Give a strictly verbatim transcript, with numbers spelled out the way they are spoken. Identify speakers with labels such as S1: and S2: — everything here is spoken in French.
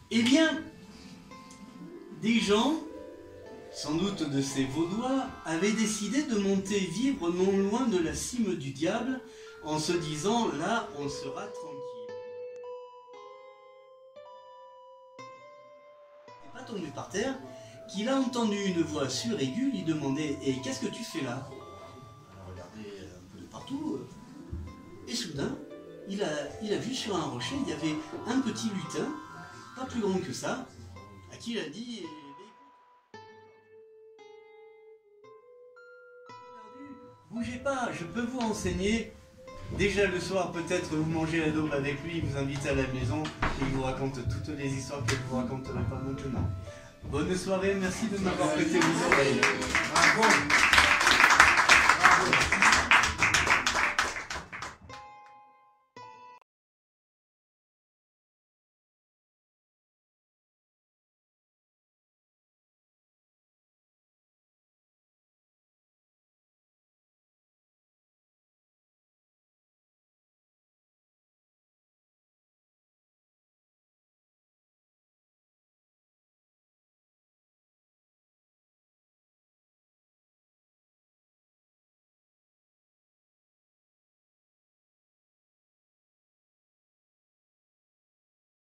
S1: Eh bien, des gens, sans doute de ces Vaudois, avaient décidé de monter vivre non loin de la cime du diable, en se disant « là, on sera tranquille ». Il n'est pas tombé par terre, qu'il a entendu une voix suraiguë lui demander « Et qu'est-ce que tu fais là ?» Il a regardé un peu de partout, et soudain, il a, il a vu sur un rocher, il y avait un petit lutin, pas plus grand que ça, à qui il a dit « Bougez pas, je peux vous enseigner. » Déjà le soir, peut-être vous mangez la daube avec lui, il vous invite à la maison et il vous raconte toutes les histoires qu'elle ne vous raconterait pas maintenant. Bonne soirée, merci de m'avoir prêté vos oreilles. Bravo.